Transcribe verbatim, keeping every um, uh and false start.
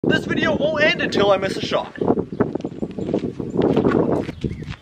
This video won't end until I miss a shot.